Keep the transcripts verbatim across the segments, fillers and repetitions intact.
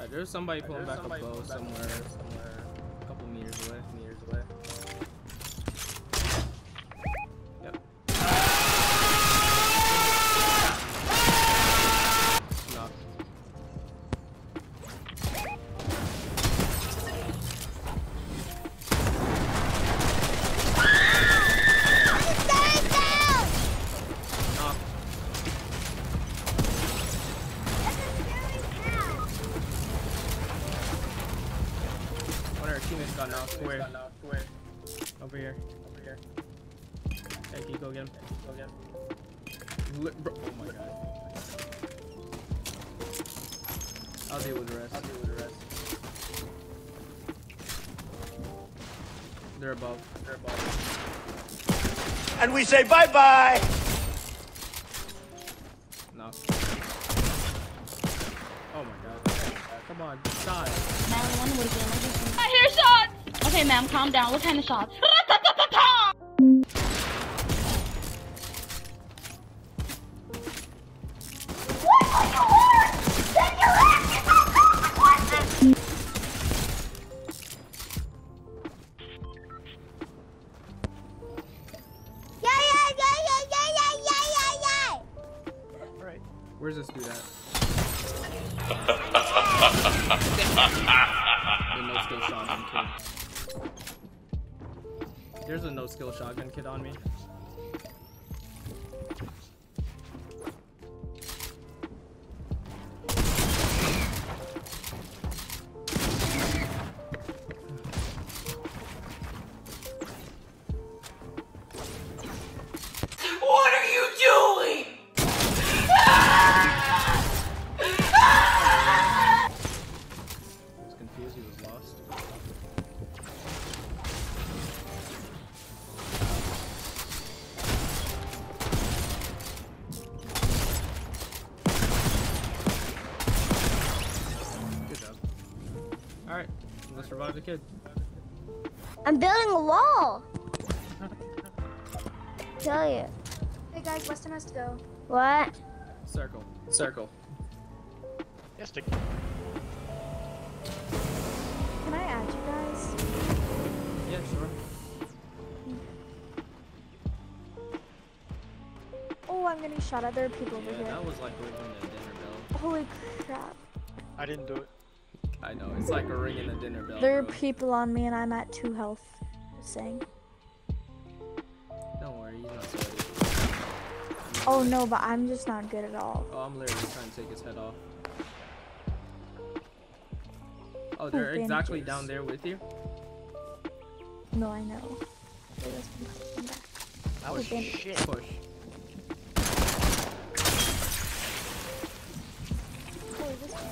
there's somebody pulling back a bow somewhere, somewhere, a couple meters away, meters away. Yep. Knock. Teammates got knocked. Where? Where? Over here. Over here. Hey, can you go get him? Go get him. Li bro oh my god. I'll deal with the rest. I'll deal with the rest. They're above. They're above. And we say bye bye. No. Oh my god. Come on, die. I hear shots! Okay, ma'am, calm down. What kind of shots? Alright, where's this dude at? The no skill shotgun kid. There's a no skill shotgun kid on me. What are you doing? He was lost. Good job. Alright, let's revive the kid. I'm building a wall. Tell you. Hey guys, Weston has to go. What? Circle. Circle. Yes, Dick. Can I add you guys? Yeah, sure. Oh, I'm getting shot at. There are people over Yeah, here. that was like ringing the dinner bell. Holy crap. I didn't do it. I know, it's like a ringing the dinner bell. There are bro. people on me and I'm at two health. Just saying. Don't worry, he's not sweaty. Oh no, but I'm just not good at all. Oh, I'm literally trying to take his head off. Oh, they're Oh, exactly bandages. down there with you? No, I know. Wait, let's come back. That was bandage. shit. Push. Oh, this is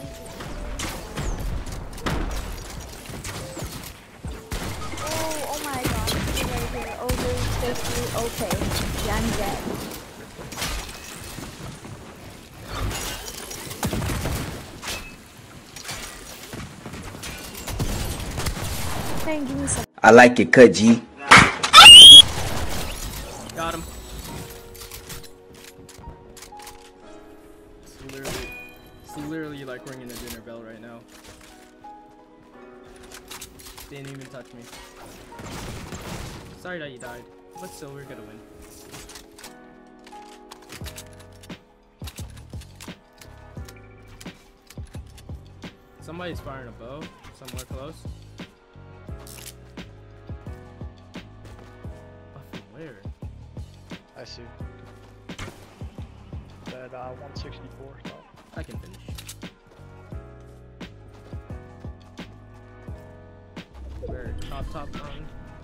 oh, oh my god. This is right here. Oh, there's basically okay. Yeah, I'm dead. Thank you, give me some. I like it, cut G. Got him. It's literally, it's literally like ringing a dinner bell right now. Didn't even touch me. Sorry that you died, but still, we're gonna win. Somebody's firing a bow somewhere close. Where? I see. That uh, one sixty-four. So. I can finish. Where? Top, top, on.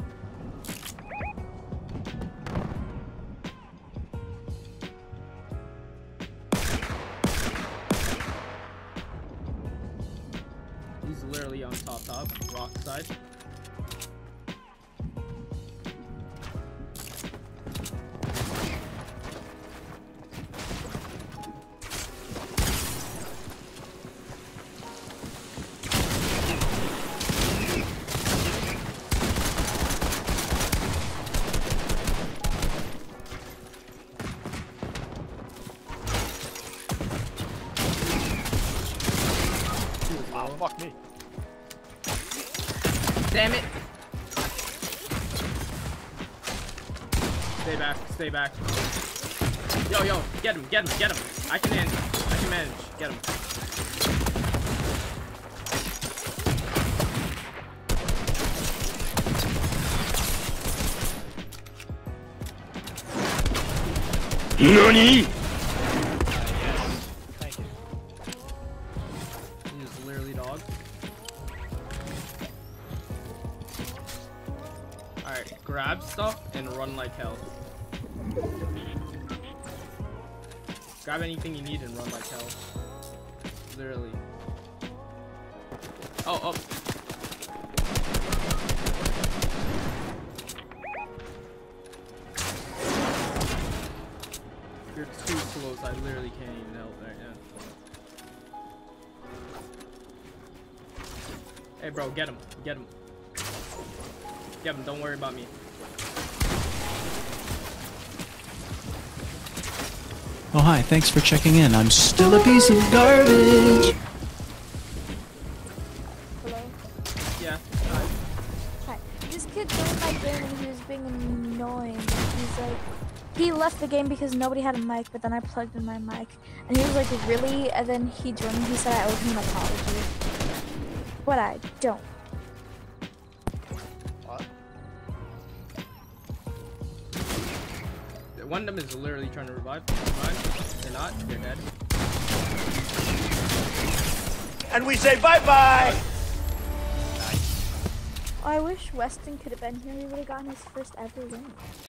He's literally on top, top, rock side. bro. Oh, fuck me. Damn it. Stay back, stay back. Yo, yo, get him, get him, get him. I can manage, I can manage. Get him. NANI?! Thank you. He is literally dog. Alright, grab stuff and run like hell. Grab anything you need and run like hell. Literally. Oh, oh. You're too close. I literally can't even help right now. Hey, bro, get him. Get him. Get him. Don't worry about me. Oh, hi. Thanks for checking in. I'm still a piece of garbage. Hello? Yeah. Hi. This kid joined my game and he was being annoying. He's like, he left the game because nobody had a mic, but then I plugged in my mic. And he was like, really? And then he joined and he said I owed him an apology. But I don't. What? One of them is literally trying to revive. Revive. They're not. They're dead. And we say bye-bye! I wish Weston could have been here. He would have gotten his first ever win.